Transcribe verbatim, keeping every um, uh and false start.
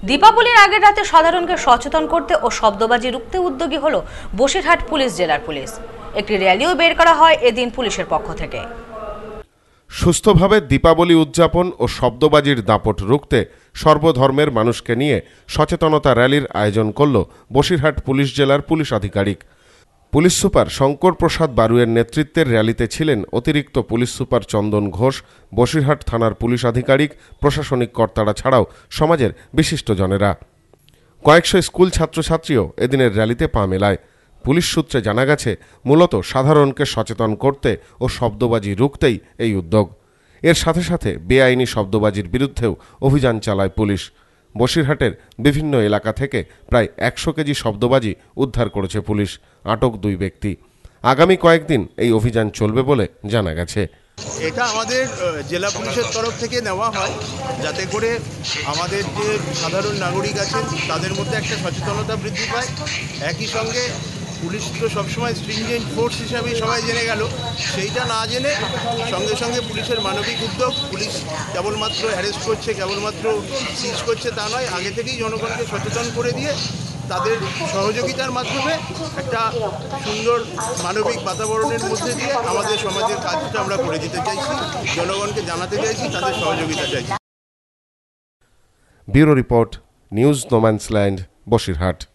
দীপাবলির আগের রাতে সাধারণকে সচেতন করতে ও শব্দবাজি রুখতে উদ্যোগী হলো বসিরহাট পুলিশ জেলার পুলিশ। একটি র্যালিও বের করা হয় এদিন পুলিশের পক্ষ থেকে। সুস্থভাবে দীপাবলি উদযাপন ও শব্দবাজির দাপট রুখতে সর্বধর্মের মানুষকে নিয়ে সচেতনতা র্যালির আয়োজন করল বসিরহাট পুলিশ জেলার পুলিশ আধিকারিক। পুলিশ সুপার শঙ্কর প্রসাদ বারুয়ের নেতৃত্বের র্যালিতে ছিলেন অতিরিক্ত পুলিশ সুপার চন্দন ঘোষ, বসিরহাট থানার পুলিশ আধিকারিক, প্রশাসনিক কর্তারা ছাড়াও সমাজের বিশিষ্টজনেরা। কয়েকশো স্কুল ছাত্রছাত্রীও এদিনের র্যালিতে পা মেলায়। পুলিশ সূত্রে জানা গেছে, মূলত সাধারণকে সচেতন করতে ও শব্দবাজি রুখতেই এই উদ্যোগ। এর সাথে সাথে বেআইনি শব্দবাজির বিরুদ্ধেও অভিযান চালায় পুলিশ। বসিরহাটের বিভিন্ন এলাকা থেকে প্রায় একশো কেজি শব্দবাজি উদ্ধার করেছে পুলিশ। আটক দুই ব্যক্তি। আগামী কয়েকদিন এই অভিযান চলবে বলে জানা গেছে। এটা আমাদের জেলা পুলিশের তরফ থেকে নেওয়া হয়, যাতে করে আমাদের যে সাধারণ নাগরিক আছেন তাদের মধ্যে একটা সচেতনতা বৃদ্ধি পায়। একই সঙ্গে পুলিশ তো সবসময় স্ট্রিংজেন্ট ফোর্স হিসাবে সবাই জেনে গেল, সেইটা না জেনে সঙ্গে সঙ্গে পুলিশের মানবিক উদ্যোগ, পুলিশ কেবলমাত্র অ্যারেস্ট করছে, কেবলমাত্র সিজ করছে তা নয়, আগে থেকেই জনগণকে সচেতন করে দিয়ে তাদের সহযোগিতার মাধ্যমে একটা সুন্দর মানবিক বাতাবরণের মধ্যে দিয়ে আমাদের সমাজের কাজটা আমরা করে দিতে চাইছি, জনগণকে জানাতে চাইছি, তাদের সহযোগিতা চাইছি। Bureau report, news no man's land, Basirhat.